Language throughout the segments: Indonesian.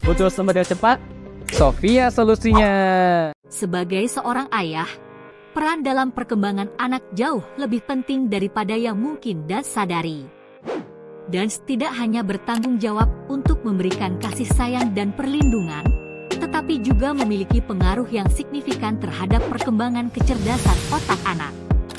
Butuh sumber yang cepat? Sofia solusinya. Sebagai seorang ayah, peran dalam perkembangan anak jauh lebih penting daripada yang mungkin Dan sadari. Dan tidak hanya bertanggung jawab untuk memberikan kasih sayang dan perlindungan, tetapi juga memiliki pengaruh yang signifikan terhadap perkembangan kecerdasan otak anak.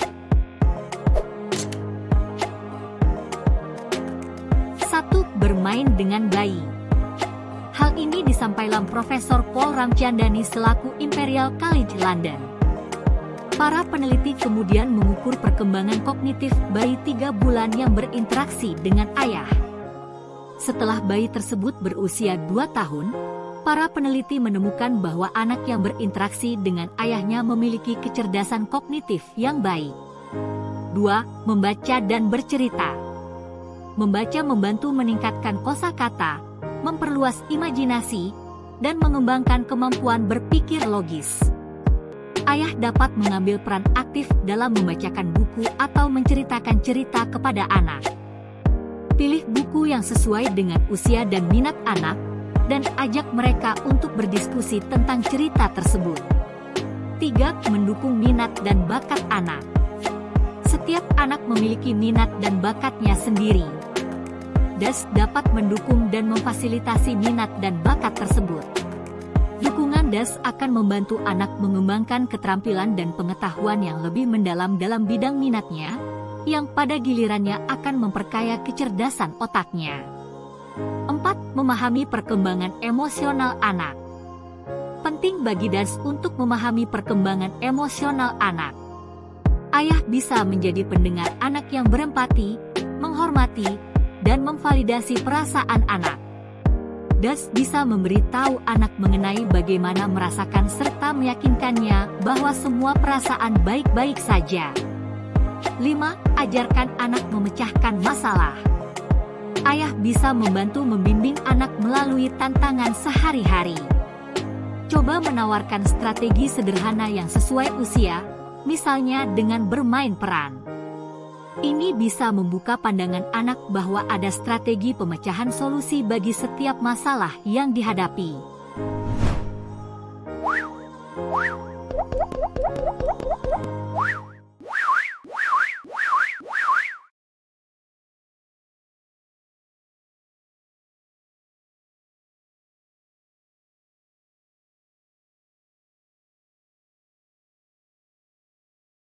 Satu, bermain dengan bayi. Hal ini disampaikan Profesor Paul Ramchandani selaku Imperial College London. Para peneliti kemudian mengukur perkembangan kognitif bayi 3 bulan yang berinteraksi dengan ayah. Setelah bayi tersebut berusia 2 tahun, para peneliti menemukan bahwa anak yang berinteraksi dengan ayahnya memiliki kecerdasan kognitif yang baik. 2. Membaca dan bercerita. Membaca membantu meningkatkan kosakata, memperluas imajinasi, dan mengembangkan kemampuan berpikir logis. Ayah dapat mengambil peran aktif dalam membacakan buku atau menceritakan cerita kepada anak. Pilih buku yang sesuai dengan usia dan minat anak, dan ajak mereka untuk berdiskusi tentang cerita tersebut. 3. Mendukung minat dan bakat anak. Setiap anak memiliki minat dan bakatnya sendiri. DAS dapat mendukung dan memfasilitasi minat dan bakat tersebut. Dukungan DAS akan membantu anak mengembangkan keterampilan dan pengetahuan yang lebih mendalam dalam bidang minatnya, yang pada gilirannya akan memperkaya kecerdasan otaknya. 4. Memahami perkembangan emosional anak. Penting bagi DAS untuk memahami perkembangan emosional anak. Ayah bisa menjadi pendengar anak yang berempati, menghormati, dan memvalidasi perasaan anak. DAS bisa memberitahu anak mengenai bagaimana merasakan serta meyakinkannya bahwa semua perasaan baik-baik saja. 5. Ajarkan anak memecahkan masalah. Ayah bisa membantu membimbing anak melalui tantangan sehari-hari. Coba menawarkan strategi sederhana yang sesuai usia, misalnya dengan bermain peran. Ini bisa membuka pandangan anak bahwa ada strategi pemecahan solusi bagi setiap masalah yang dihadapi.